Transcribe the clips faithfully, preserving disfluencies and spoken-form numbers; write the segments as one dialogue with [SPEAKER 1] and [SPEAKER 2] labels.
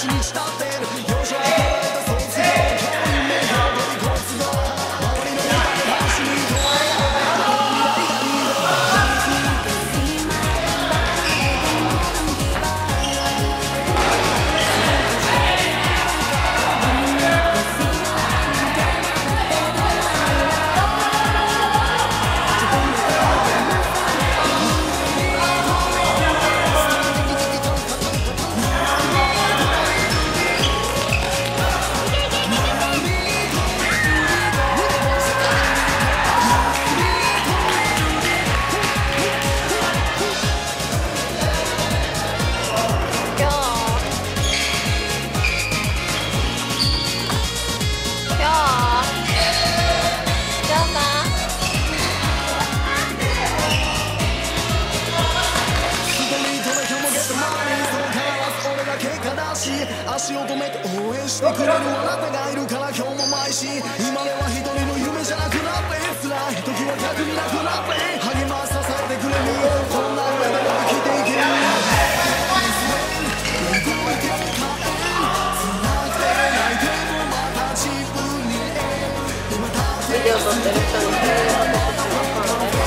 [SPEAKER 1] ちにしたってる幼少期から得た卒業教員名標取りこつが周りの中で走り越え足を止めて応援してくれるあなたがいるから今日も毎し今では一人の夢じゃなくなって辛い時は逆になくなって励ま支えてくれるこんな上でも生きていける動いてる辛くて泣いてもまた自分に今だってビデオ撮ってる人に声をかけたかったので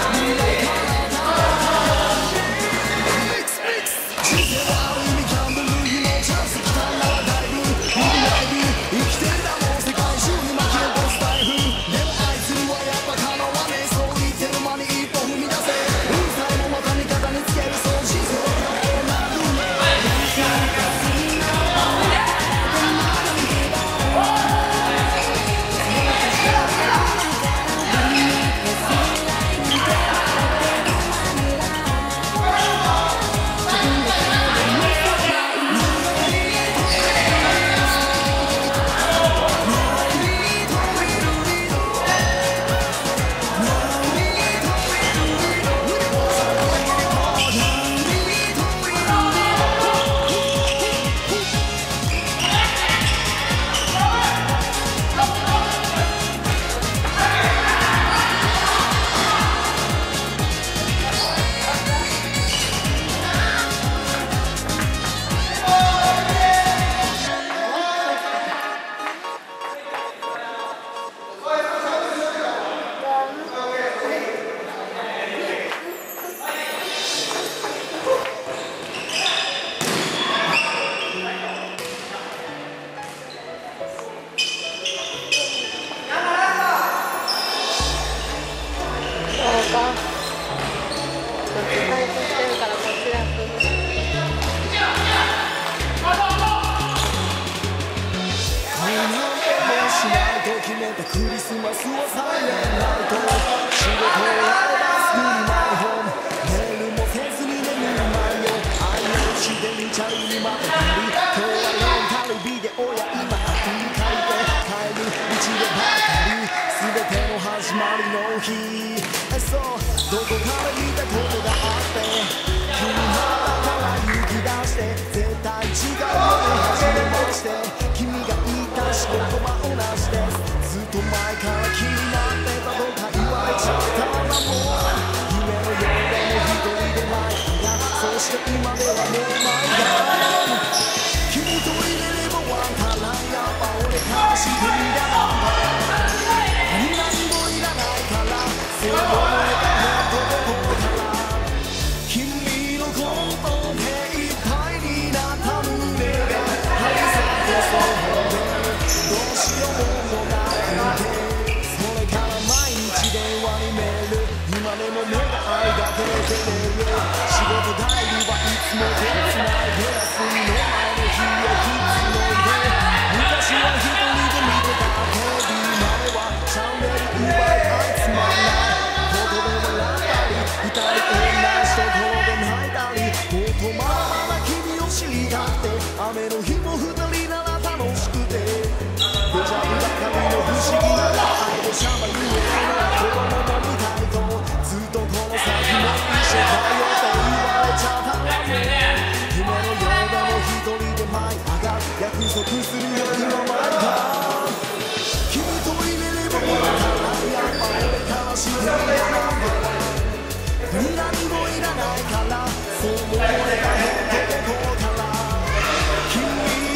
[SPEAKER 1] クリスマスはサイレンライト仕事をやればすぐにマイホームメールもせずに眠る前よ愛をしてみちゃうにまたり今日はレンタルビデオや今アプリ借りて帰る道でばかり全ての始まりの日そうどこから見たことがあって君の中から勇気出して絶対違うよね初めまして君が言いたし言葉同じですずっと前から気になってたとか言われちゃったんだもん夢のようでも一人でないがそして今ではもうないが君と入れればワンタランやっぱ俺からしてみりゃ何もいらないからそう思えた本当どこから君のことでいっぱいになった胸が張り裂けそうでどうしようもないそれから毎日電話にメール今でも目が合いがけてる仕事帰りはいつも手つないで休みの前の日をきつのいで昔は一人で見てたテレビ前はチャンネル奪いあいつまんないことで笑ったり歌い変なしところで泣いたりもっとまだまだ君を知りたくて雨の日も二人なら楽しくてデジャブばかりの不思議な愛でシャンパンゆえの子供も見たいとずっとこの先も一緒だよって言われちゃったらもう夢のようでも一人で舞い上がる約束するよ今までか君と入れればもうやっぱ俺からしてみりゃなんだ何もいらないからそう思えた本当でこうから君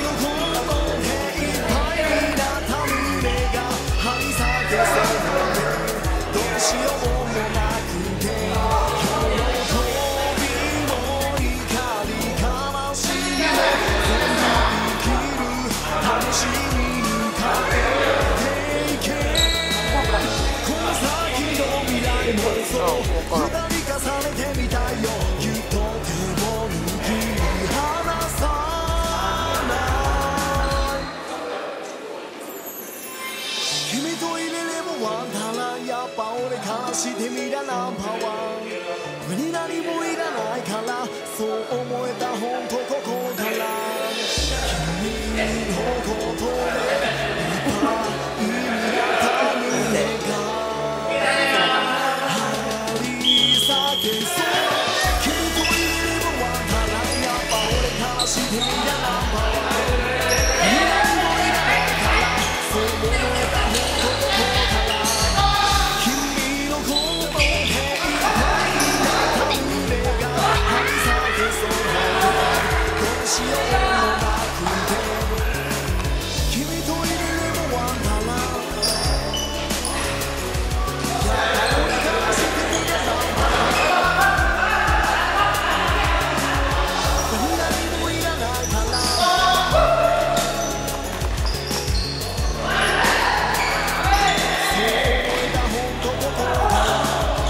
[SPEAKER 1] してみりゃナンバーワン。上に何もいらないからそう思えたほんとここから君のことでいっぱいになった胸が張り裂けそう君といればわからんやっぱ俺からしてみりゃナンバーワン。上に何もいらないからそう思えたほんとここから君のことでいっぱいになった胸が張り裂けそうどうしようもなくて君といるのはならやっぱ俺からしてみりゃナンバーワン。何もいらないからそう思えたほんとここから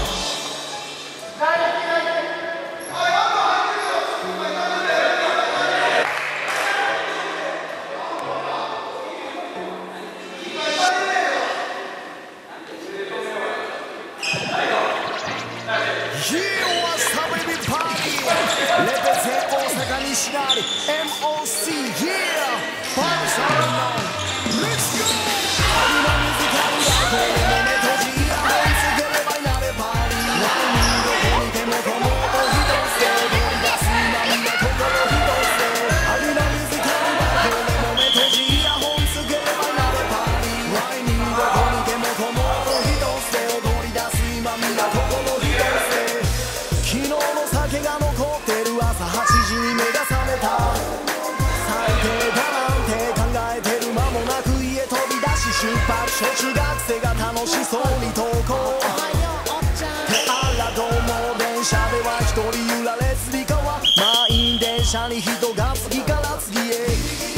[SPEAKER 1] Here was the baby party Represent 大阪西成 エムオーシー Yeah Futsal Let's go 今水かんだこれ胸閉じイヤホンつければいなれパーリー何どこにでもこの音一つで踊り出す涙心一つで今水かんだこれ胸閉じイヤホンつければいなれパーリー何どこにでもこの音一つで踊り出す今皆心一つで昨日の酒が残ってる朝はちじに目が覚めた最低だなんて考えてる間もなく家飛び出し出発小中学生が楽しそうに登校ってあらどうも電車では一人揺られつり革満員電車に人が次から次へ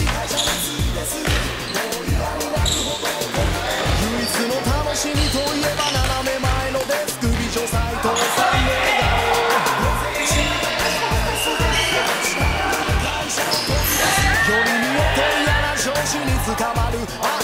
[SPEAKER 1] 唯一の楽しみといえば斜め前のデスク美女斎藤さんの笑顔よりによって嫌な上司に捕まる